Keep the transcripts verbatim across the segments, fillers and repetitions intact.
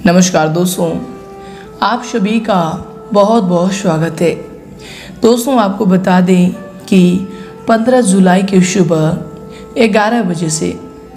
नमस्कार दोस्तों, आप सभी का बहुत बहुत स्वागत है। दोस्तों आपको बता दें कि पंद्रह जुलाई की सुबह ग्यारह बजे से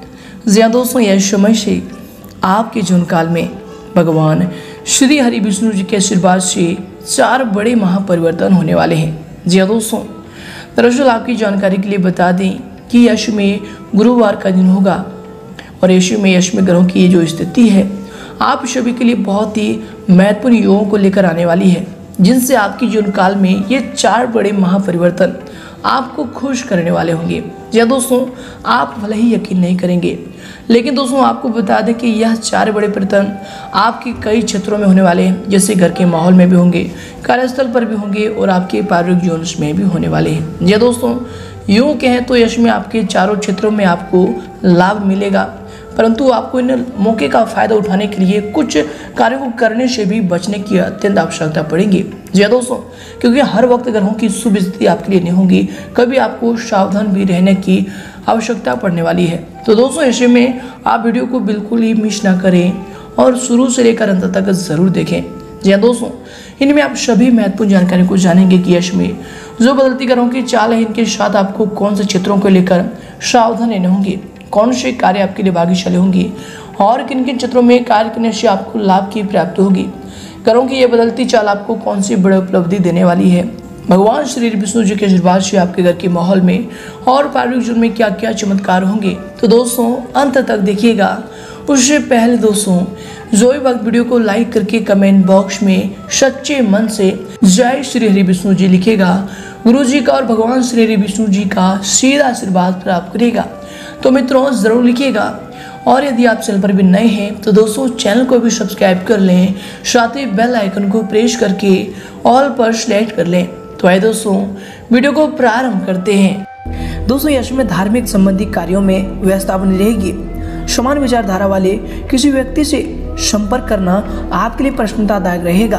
जी हाँ दोस्तों यह समय से आपके जीवन काल में भगवान श्री हरि विष्णु जी के आशीर्वाद से चार बड़े महापरिवर्तन होने वाले हैं। जी हाँ दोस्तों, दरअसल आपकी जानकारी के लिए बता दें कि यश में गुरुवार का दिन होगा और यश में यश में ग्रहों की ये जो स्थिति है आप सभी के लिए बहुत ही महत्वपूर्ण योगों को लेकर आने वाली है, जिनसे आपकी जीवन काल में ये चार बड़े महापरिवर्तन आपको खुश करने वाले होंगे। या दोस्तों आप भले ही यकीन नहीं करेंगे, लेकिन दोस्तों आपको बता दें कि यह चार बड़े परिवर्तन आपके कई क्षेत्रों में होने वाले हैं, जैसे घर के माहौल में भी होंगे, कार्यस्थल पर भी होंगे और आपके पारिवारिक जीवन में भी होने वाले हैं। या दोस्तों यूँ कहें तो यश में आपके चारों क्षेत्रों में आपको लाभ मिलेगा, परंतु आपको इन मौके का फायदा उठाने के लिए कुछ कार्यों को करने से भी बचने की अत्यंत आवश्यकता पड़ेगी। जी दोस्तों, क्योंकि हर वक्त ग्रहों की शुभ स्थिति आपके लिए नहीं होगी, कभी आपको सावधान भी रहने की आवश्यकता पड़ने वाली है। तो दोस्तों ऐसे में आप वीडियो को बिल्कुल ही मिस ना करें और शुरू से लेकर अंत तक जरूर देखें। जी हाँ दोस्तों, इनमें आप सभी महत्वपूर्ण जानकारी को जानेंगे कि यश में जो बदलती ग्रहों की चाल है, इनके साथ आपको कौन से क्षेत्रों को लेकर सावधान रहने होंगे, कौन से कार्य आपके लिए भाग्यशाली होंगे और किन किन क्षेत्रों में कार्य करने से आपको लाभ की प्राप्ति होगी। ग्रहों की ये बदलती चाल आपको कौन सी बड़ी उपलब्धि देने वाली है, भगवान श्री विष्णु जी के आशीर्वाद से आपके घर के माहौल में और पारिवारिक जीवन में क्या क्या चमत्कार होंगे। तो दोस्तों अंत तक देखिएगा। उससे पहले दोस्तों जो भी वक्त वीडियो को लाइक करके कमेंट बॉक्स में सच्चे मन से जय श्री हरि विष्णु जी लिखेगा, गुरु जी का और भगवान श्री हरि विष्णु जी का सीधा आशीर्वाद प्राप्त करेगा। तो मित्रों जरूर लिखिएगा और यदि आप चैनल पर भी नए हैं तो दोस्तों चैनल को भी सब्सक्राइब कर लें, साथ ही बेल आइकन को प्रेस करके ऑल पर सिलेक्ट कर लें। तो आइए दोस्तों वीडियो को प्रारंभ करते हैं। दोस्तों यश में धार्मिक संबंधी कार्यों में व्यस्तता बनी रहेगी। समान विचारधारा वाले किसी व्यक्ति से संपर्क करना आपके लिए प्रसन्नतादायक रहेगा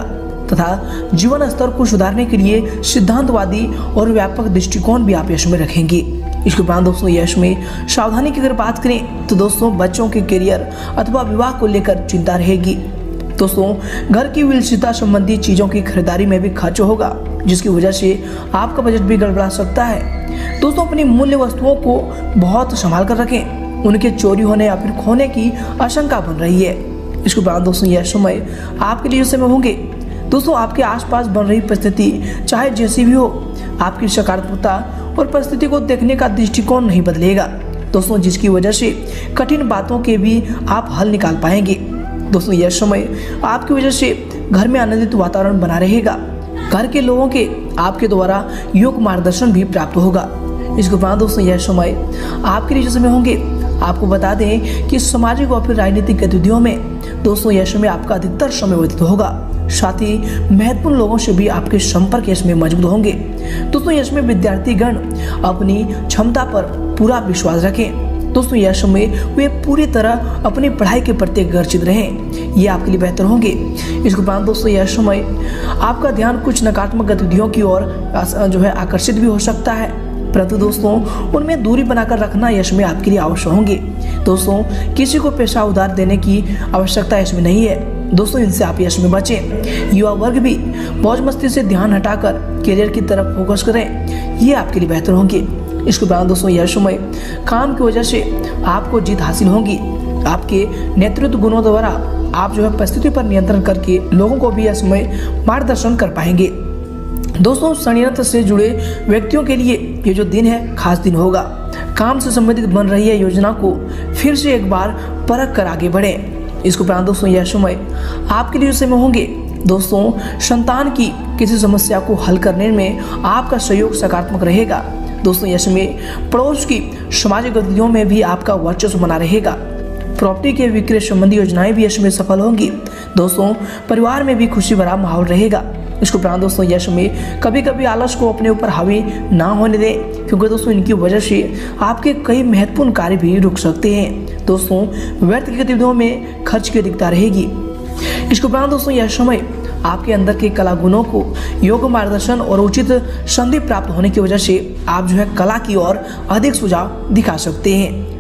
तथा जीवन स्तर को सुधारने के लिए सिद्धांतवादी और व्यापक दृष्टिकोण भी आप यश में रखेंगे। इसके उपरांत दोस्तों यश में सावधानी की अगर बात करें तो दोस्तों बच्चों के करियर अथवा विवाह को लेकर चिंता रहेगी। दोस्तों घर की विलसिता संबंधी चीजों की खरीदारी में भी खर्च होगा, जिसकी वजह से आपका बजट भी गड़बड़ा सकता है। दोस्तों अपनी मूल्य वस्तुओं को बहुत संभाल कर रखें, उनके चोरी होने या फिर खोने की आशंका बन रही है। इसके उपरांत दोस्तों यह समय आपके लिए समय होंगे। दोस्तों आपके आसपास बन रही परिस्थिति चाहे जैसी भी हो, आपकी सकारात्मकता और परिस्थिति को देखने का दृष्टिकोण नहीं बदलेगा दोस्तों, जिसकी वजह से कठिन बातों के भी आप हल निकाल पाएंगे। दोस्तों यह समय आपकी वजह से घर में आनंदित वातावरण बना रहेगा। घर के लोगों के आपके द्वारा योग मार्गदर्शन भी प्राप्त होगा। इसके बाद दोस्तों यह समय आपके लिए समय होंगे। आपको बता दें कि सामाजिक और फिर राजनीतिक गतिविधियों में दोस्तों यह समय आपका अधिकतर समय व्यतीत होगा। साथ ही महत्वपूर्ण लोगों से भी आपके संपर्क इसमें मजबूत होंगे। दोस्तों इसमें विद्यार्थीगण अपनी क्षमता पर पूरा विश्वास रखें। दोस्तों यह समय वे पूरी तरह अपनी पढ़ाई के प्रति अग्रसित रहें, ये आपके लिए बेहतर होंगे। इसके उपरांत दोस्तों यह समय आपका ध्यान कुछ नकारात्मक गतिविधियों की ओर जो है आकर्षित भी हो सकता है, परंतु दोस्तों उनमें दूरी बनाकर रखना यश में आपके लिए आवश्यक होंगे। दोस्तों किसी को पैसा उधार देने की आवश्यकता इसमें नहीं है दोस्तों, इनसे आप यश में बचें। युवा वर्ग भी मौज मस्ती से ध्यान हटाकर करियर की तरफ फोकस करें, ये आपके लिए बेहतर होंगे। इसके बाद दोस्तों यह समय काम की वजह से आपको जीत हासिल होगी। आपके नेतृत्व गुणों द्वारा आप जो है परिस्थिति पर नियंत्रण करके लोगों को भी यह समय मार्गदर्शन कर पाएंगे। दोस्तों षड्यंत्र से जुड़े व्यक्तियों के लिए ये जो दिन है खास दिन होगा। काम से संबंधित बन रही है योजना को फिर से एक बार परख कर आगे बढ़े। इसके उपरांत दोस्तों यह समय आपके लिए समय होंगे। दोस्तों संतान की किसी समस्या को हल करने में आपका सहयोग सकारात्मक रहेगा। दोस्तों यह समय पड़ोस की सामाजिक गतिविधियों में भी आपका वर्चस्व बना रहेगा। प्रॉपर्टी के विक्रय संबंधी योजनाएं भी इसमें सफल होंगी। दोस्तों परिवार में भी खुशी भरा माहौल रहेगा। इसके उपरांत दोस्तों यश में कभी कभी आलस को अपने ऊपर हावी ना होने दें, क्योंकि दोस्तों इनकी वजह से आपके कई महत्वपूर्ण कार्य भी रुक सकते हैं। दोस्तों व्यर्थ की गतिविधियों में खर्च की अधिकता रहेगी। इसके उपरांत दोस्तों यह समय आपके अंदर के कला गुणों को योग मार्गदर्शन और उचित संधि प्राप्त होने की वजह से आप जो है कला की ओर अधिक सुझाव दिखा सकते हैं।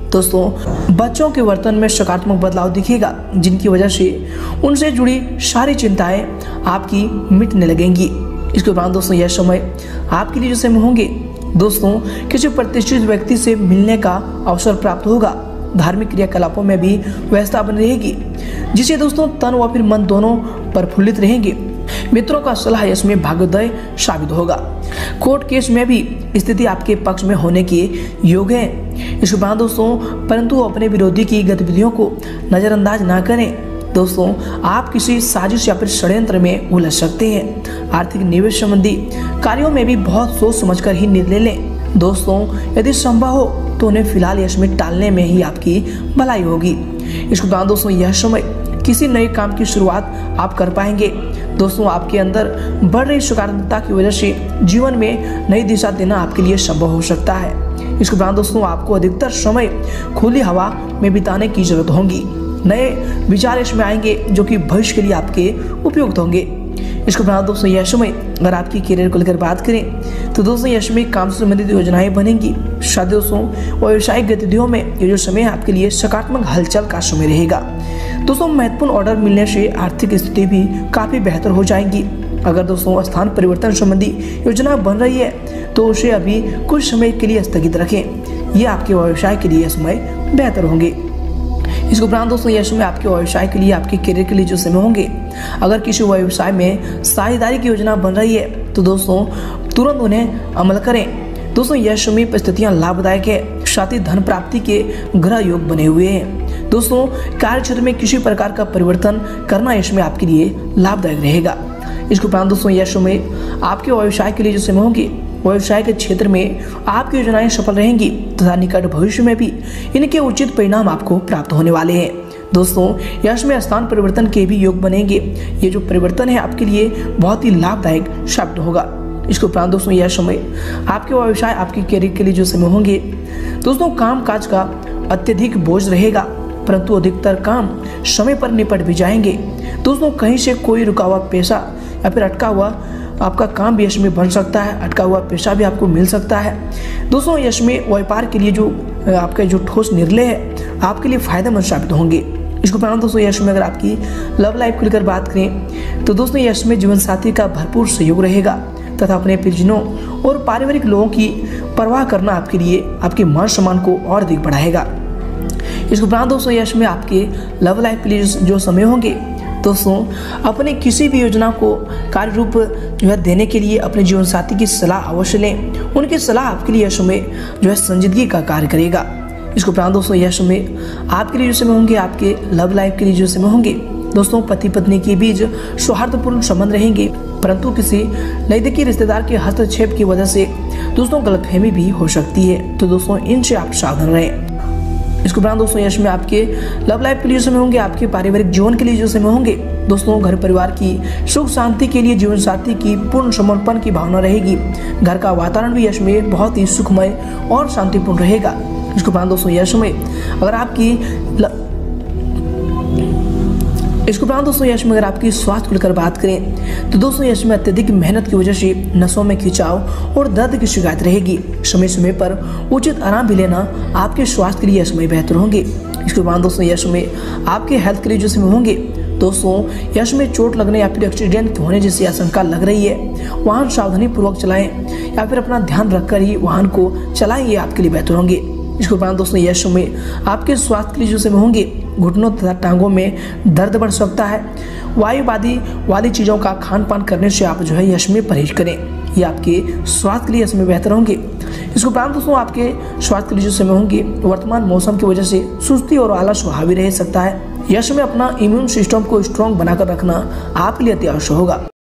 दोस्तों बच्चों के वर्तन में सकारात्मक बदलाव दिखेगा, जिनकी वजह से उनसे जुड़ी सारी चिंताएं आपकी मिटने लगेंगी। इसके उपरांत दोस्तों यह समय आपके लिए जो समय होंगे दोस्तों किसी प्रतिष्ठित व्यक्ति से मिलने का अवसर प्राप्त होगा। धार्मिक क्रियाकलापों में भी व्यवस्था बनी रहेगी, जिससे दोस्तों तन व फिर मन दोनों प्रफुल्लित रहेंगे। मित्रों का सलाह इसमें भाग्योदय साबित होगा। कोर्ट केस में भी स्थिति आपके पक्ष में होने के योग है। इसके बाद दोस्तों परंतु अपने विरोधी की गतिविधियों को नजरअंदाज ना करें। दोस्तों आप किसी साजिश या फिर षड्यंत्र में उलझ सकते हैं। आर्थिक निवेश संबंधी कार्यों में भी बहुत सोच समझकर ही निर्णय लें। दोस्तों यदि संभव हो तो उन्हें फिलहाल इसमें टालने में ही आपकी भलाई होगी। इसके बाद दोस्तों यह समय किसी नए काम की शुरुआत आप कर पाएंगे। दोस्तों आपके अंदर बढ़ रही सकारात्मकता की वजह से जीवन में नई दिशा देना आपके लिए संभव हो सकता है। इसके बाद दोस्तों आपको अधिकतर समय खुली हवा में बिताने की जरूरत होगी। नए विचार इसमें आएंगे जो कि भविष्य के लिए आपके उपयुक्त होंगे। इसके बाद दोस्तों यह समय अगर आपकी करियर को लेकर बात करें तो दोस्तों यह समय काम से संबंधित योजनाएं बनेंगी। शायद दोस्तों व्यावसायिक गतिविधियों में ये जो समय आपके लिए सकारात्मक हलचल का समय रहेगा। दोस्तों महत्वपूर्ण ऑर्डर मिलने से आर्थिक स्थिति भी काफ़ी बेहतर हो जाएंगी। अगर दोस्तों स्थान परिवर्तन संबंधी योजना बन रही है तो उसे अभी कुछ समय के लिए स्थगित रखें। ये आपके व्यवसाय के लिए समय बेहतर होंगे। इसके उपरांत दोस्तों यह समय आपके व्यवसाय के लिए आपके करियर के लिए जो समय होंगे, अगर किसी व्यवसाय में साझेदारी की योजना बन रही है तो दोस्तों तुरंत उन्हें अमल करें। दोस्तों यह समय परिस्थितियां लाभदायक है, साथ ही धन प्राप्ति के ग्रह योग बने हुए हैं। दोस्तों कार्य क्षेत्र में किसी प्रकार का परिवर्तन करना इसमें आपके लिए लाभदायक रहेगा। इसके उपरांत दोस्तों यह समय आपके व्यवसाय के लिए जो समय होंगे, व्यवसाय के क्षेत्र में आपकी योजनाएं सफल रहेंगी तथा निकट भविष्य में भी इनके उचित परिणाम आपको प्राप्त होने वाले हैं। दोस्तों यश में स्थान परिवर्तन के भी योग बनेंगे। ये जो परिवर्तन है आपके लिए बहुत ही लाभदायक साबित होगा। इसके उपरांत दोस्तों यह समय आपके व्यवसाय आपके करियर के लिए जो समय होंगे दोस्तों काम काज का अत्यधिक बोझ रहेगा, परंतु अधिकतर काम समय पर निपट भी जाएंगे। दोस्तों कहीं से कोई रुका हुआ पैसा या फिर अटका हुआ आपका काम भी यश में बन सकता है, अटका हुआ पैसा भी आपको मिल सकता है। दोस्तों यश में व्यापार के लिए जो आपका जो ठोस निर्णय है आपके लिए फायदेमंद साबित होंगे। इसको उपरांत दोस्तों यश में अगर आपकी लव लाइफ को लेकर बात करें तो दोस्तों यश में जीवन साथी का भरपूर सहयोग रहेगा तथा अपने परिजनों और पारिवारिक लोगों की परवाह करना आपके लिए आपके मान सम्मान को और अधिक बढ़ाएगा। इसके उपरांत दोस्तों यश में आपके लव लाइफ के लिए जो समय होंगे दोस्तों अपने किसी भी योजना को कार्य रूप जो है देने के लिए अपने जीवन साथी की सलाह अवश्य लें। उनकी सलाह आपके लिए यह समय जो है संजीदगी का कार्य करेगा। इसके उपरांत दोस्तों यह समय आपके लिए जो समय होंगे, आपके लव लाइफ के लिए जो समय होंगे दोस्तों पति पत्नी के बीच सौहार्दपूर्ण संबंध रहेंगे, परंतु किसी नजदीकी रिश्तेदार के हस्तक्षेप की वजह से दोस्तों गलतफहमी भी हो सकती है, तो दोस्तों इनसे आप सावधान रहें। इसके उपरांत दोस्तों यश में आपके लव लाइफ के लिए समय होंगे, आपके पारिवारिक जीवन के लिए जो समय होंगे दोस्तों घर परिवार की सुख शांति के लिए जीवन साथी की पूर्ण समर्पण की भावना रहेगी। घर का वातावरण भी यश में बहुत ही सुखमय और शांतिपूर्ण रहेगा। इसके उपरांत दोस्तों यश में अगर आपकी ल... इसके उपरांत दोस्तों यश में अगर आपकी स्वास्थ्य को लेकर बात करें तो दोस्तों यश में अत्यधिक मेहनत की वजह से नसों में खिंचाव और दर्द की शिकायत रहेगी। समय समय पर उचित आराम भी लेना आपके स्वास्थ्य के लिए यश में बेहतर होंगे। इसके बाद दोस्तों यश में आपके हेल्थ के लिए जो समय होंगे दोस्तों यश में चोट लगने या फिर एक्सीडेंट होने जैसी आशंका लग रही है, वाहन सावधानी पूर्वक चलाएं या फिर अपना ध्यान रखकर ही वाहन को चलाएं, ये आपके लिए बेहतर होंगे। इसके उपरांत दोस्तों यश में आपके स्वास्थ्य के लिए जो समय होंगे घुटनों तथा टांगों में दर्द बढ़ सकता है। वायुवादी वाली चीज़ों का खान पान करने से आप जो है यश में परहेज करें, ये आपके स्वास्थ्य के लिए यश में बेहतर होंगे। इसके उपरांत दोस्तों आपके स्वास्थ्य के लिए जो समय होंगे वर्तमान मौसम की वजह से सुस्ती और आलस हावी रह सकता है। यश में अपना इम्यून सिस्टम को स्ट्रॉन्ग बनाकर रखना आपके लिए अति आवश्यक होगा।